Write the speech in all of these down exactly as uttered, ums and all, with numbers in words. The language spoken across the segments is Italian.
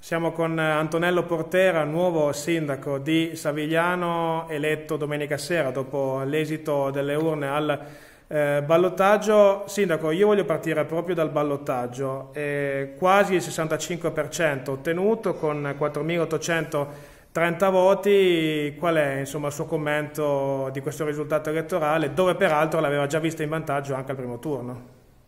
Siamo con Antonello Portera, nuovo sindaco di Savigliano, eletto domenica sera dopo l'esito delle urne al eh, ballottaggio. Sindaco, io voglio partire proprio dal ballottaggio. Eh, quasi il sessantacinque per cento ottenuto con quattromilaottocentotrenta voti. Qual è insomma, il suo commento di questo risultato elettorale, dove peraltro l'aveva già vista in vantaggio anche al primo turno?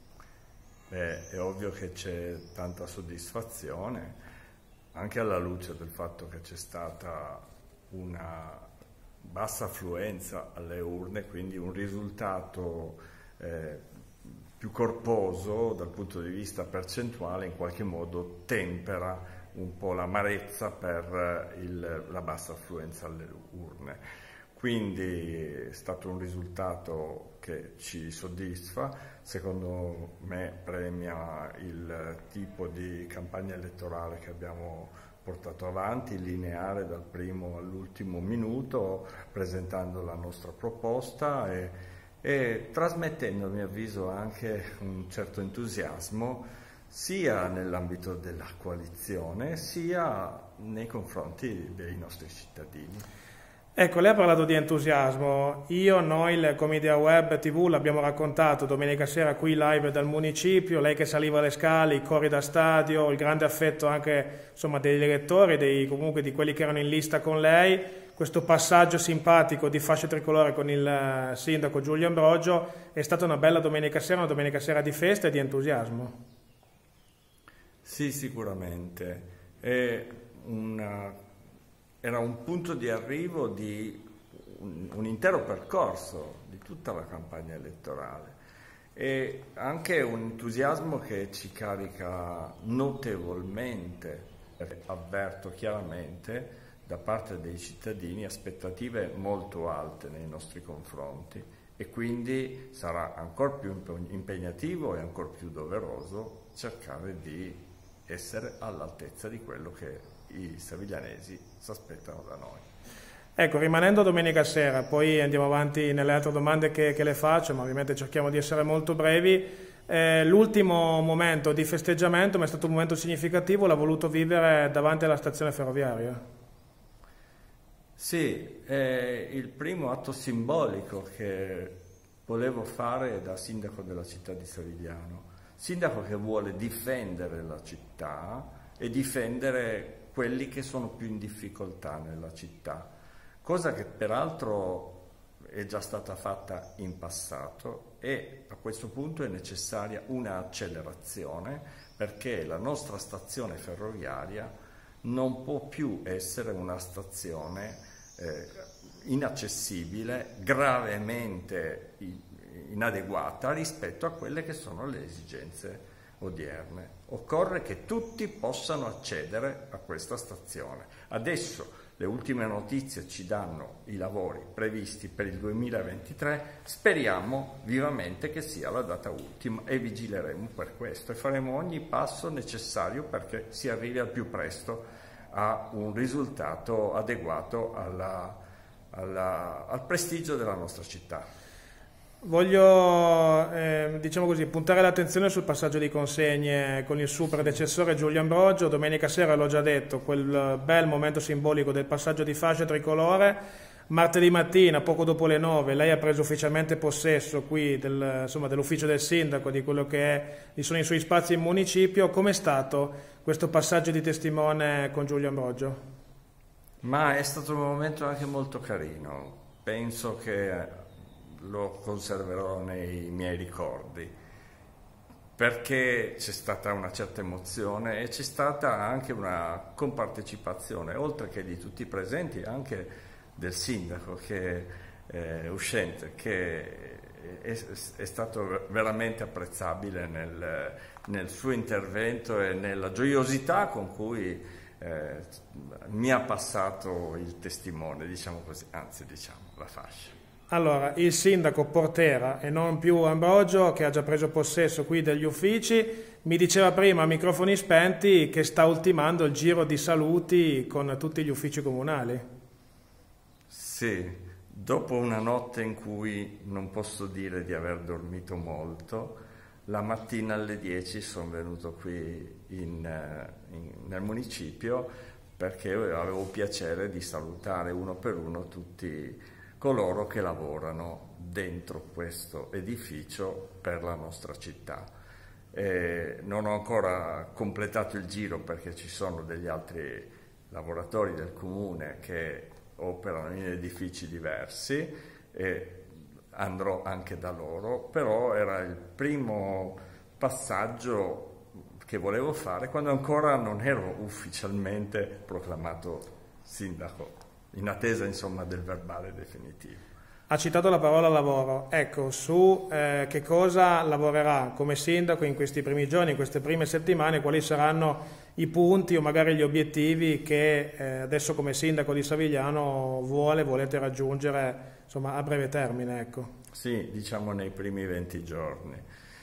Beh, è ovvio che c'è tanta soddisfazione, anche alla luce del fatto che c'è stata una bassa affluenza alle urne, quindi un risultato eh, più corposo dal punto di vista percentuale in qualche modo tempera un po' l'amarezza per il, la bassa affluenza alle urne. Quindi è stato un risultato che ci soddisfa, secondo me premia il tipo di campagna elettorale che abbiamo portato avanti, lineare dal primo all'ultimo minuto, presentando la nostra proposta e, e trasmettendo, a mio avviso, anche un certo entusiasmo sia nell'ambito della coalizione sia nei confronti dei nostri cittadini. Ecco, lei ha parlato di entusiasmo. Io, noi, il Comedia Web tivù l'abbiamo raccontato domenica sera qui live dal municipio, lei che saliva le scale, i cori da stadio, il grande affetto anche insomma, degli elettori, dei, comunque di quelli che erano in lista con lei, questo passaggio simpatico di fascia tricolore con il sindaco Giulio Ambrogio. È stata una bella domenica sera, una domenica sera di festa e di entusiasmo. Sì, sicuramente. È una... Era un punto di arrivo di un, un intero percorso di tutta la campagna elettorale e anche un entusiasmo che ci carica notevolmente, avverto chiaramente da parte dei cittadini aspettative molto alte nei nostri confronti e quindi sarà ancora più impegnativo e ancora più doveroso cercare di essere all'altezza di quello che i saviglianesi si aspettano da noi. Ecco, rimanendo domenica sera, poi andiamo avanti nelle altre domande che, che le faccio, ma ovviamente cerchiamo di essere molto brevi. Eh, l'ultimo momento di festeggiamento, ma è stato un momento significativo, l'ha voluto vivere davanti alla stazione ferroviaria. Sì, è il primo atto simbolico che volevo fare da sindaco della città di Savigliano. Sindaco che vuole difendere la città e difendere quelli che sono più in difficoltà nella città, cosa che peraltro è già stata fatta in passato e a questo punto è necessaria un'accelerazione perché la nostra stazione ferroviaria non può più essere una stazione eh, inaccessibile, gravemente inadeguata rispetto a quelle che sono le esigenze odierne. Occorre che tutti possano accedere a questa stazione. Adesso le ultime notizie ci danno i lavori previsti per il duemilaventitré, speriamo vivamente che sia la data ultima e vigileremo per questo e faremo ogni passo necessario perché si arrivi al più presto a un risultato adeguato alla, alla, al prestigio della nostra città. Voglio, eh, diciamo così, puntare l'attenzione sul passaggio di consegne con il suo predecessore Giulio Ambrogio. Domenica sera l'ho già detto, quel bel momento simbolico del passaggio di fascia tricolore. Martedì mattina, poco dopo le nove, lei ha preso ufficialmente possesso qui del, insomma, dell'ufficio del sindaco, di quello che è, sono i suoi spazi in municipio. Com'è stato questo passaggio di testimone con Giulio Ambrogio? Ma è stato un momento anche molto carino. Penso che lo conserverò nei miei ricordi perché c'è stata una certa emozione e c'è stata anche una compartecipazione oltre che di tutti i presenti anche del sindaco che è uscente che è, è stato veramente apprezzabile nel, nel suo intervento e nella gioiosità con cui eh, mi ha passato il testimone, diciamo così, anzi diciamo la fascia. Allora, il sindaco Portera e non più Ambrogio, che ha già preso possesso qui degli uffici, mi diceva prima a microfoni spenti che sta ultimando il giro di saluti con tutti gli uffici comunali. Sì, dopo una notte in cui non posso dire di aver dormito molto, la mattina alle dieci sono venuto qui in, in, nel municipio, perché avevo piacere di salutare uno per uno tutti coloro che lavorano dentro questo edificio per la nostra città. Eh, non ho ancora completato il giro perché ci sono degli altri lavoratori del comune che operano in edifici diversi e andrò anche da loro, però era il primo passaggio che volevo fare quando ancora non ero ufficialmente proclamato sindaco, in attesa insomma del verbale definitivo. Ha citato la parola lavoro, ecco, su eh, che cosa lavorerà come sindaco in questi primi giorni, in queste prime settimane, quali saranno i punti o magari gli obiettivi che eh, adesso come sindaco di Savigliano vuole, volete raggiungere insomma a breve termine, ecco. Sì, diciamo nei primi venti giorni.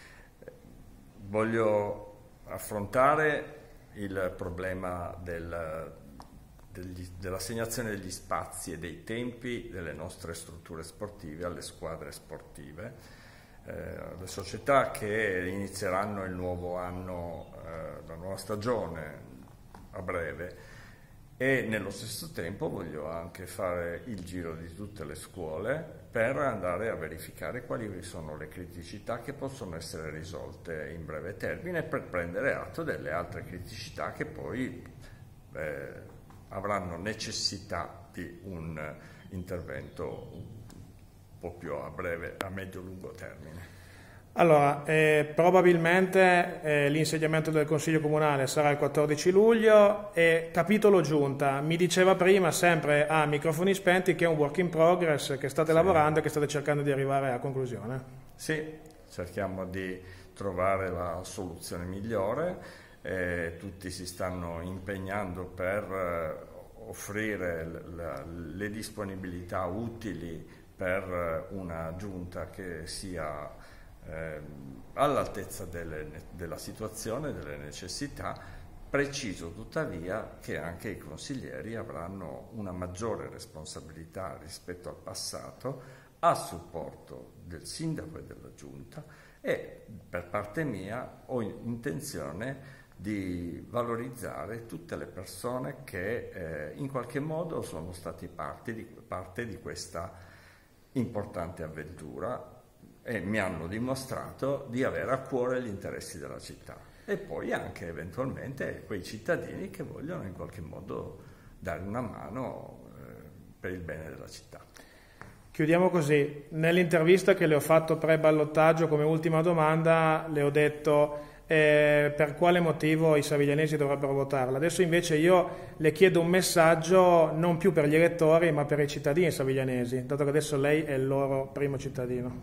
Voglio affrontare il problema del dell'assegnazione degli spazi e dei tempi delle nostre strutture sportive alle squadre sportive, eh, le società che inizieranno il nuovo anno, eh, la nuova stagione a breve, e nello stesso tempo voglio anche fare il giro di tutte le scuole per andare a verificare quali sono le criticità che possono essere risolte in breve termine e per prendere atto delle altre criticità che poi eh, avranno necessità di un intervento un po' più a breve, a medio-lungo termine. Allora, eh, probabilmente eh, l'insediamento del Consiglio Comunale sarà il quattordici luglio e capitolo giunta. Mi diceva prima, sempre a microfoni spenti, che è un work in progress, che state sì. lavorando e che state cercando di arrivare a conclusione. Sì, cerchiamo di trovare la soluzione migliore. Eh, tutti si stanno impegnando per eh, offrire le, le disponibilità utili per eh, una giunta che sia eh, all'altezza delle, della situazione, delle necessità. Preciso tuttavia che anche i consiglieri avranno una maggiore responsabilità rispetto al passato a supporto del sindaco e della giunta, e per parte mia ho intenzione di valorizzare tutte le persone che eh, in qualche modo sono stati parte di, parte di questa importante avventura e mi hanno dimostrato di avere a cuore gli interessi della città, e poi anche eventualmente quei cittadini che vogliono in qualche modo dare una mano eh, per il bene della città. Chiudiamo così. Nell'intervista che le ho fatto pre-ballottaggio, come ultima domanda, le ho detto Eh, per quale motivo i saviglianesi dovrebbero votarla. Adesso invece io le chiedo un messaggio non più per gli elettori ma per i cittadini saviglianesi, dato che adesso lei è il loro primo cittadino.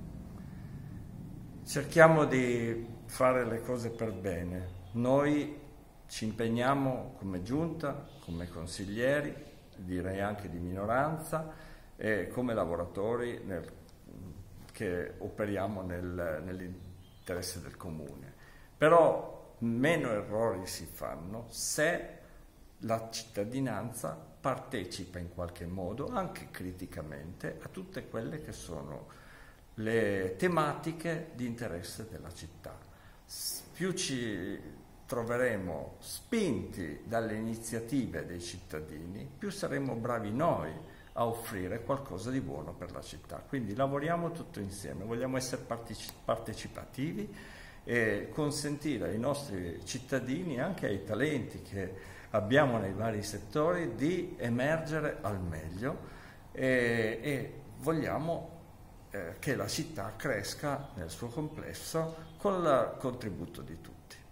Cerchiamo di fare le cose per bene. Noi ci impegniamo come giunta, come consiglieri, direi anche di minoranza, e come lavoratori nel, che operiamo nel, nell'interesse del comune. Però meno errori si fanno se la cittadinanza partecipa in qualche modo, anche criticamente, a tutte quelle che sono le tematiche di interesse della città. Più ci troveremo spinti dalle iniziative dei cittadini, più saremo bravi noi a offrire qualcosa di buono per la città. Quindi lavoriamo tutto insieme, vogliamo essere partecipativi e consentire ai nostri cittadini, anche ai talenti che abbiamo nei vari settori, di emergere al meglio, e, e vogliamo eh, che la città cresca nel suo complesso con il contributo di tutti.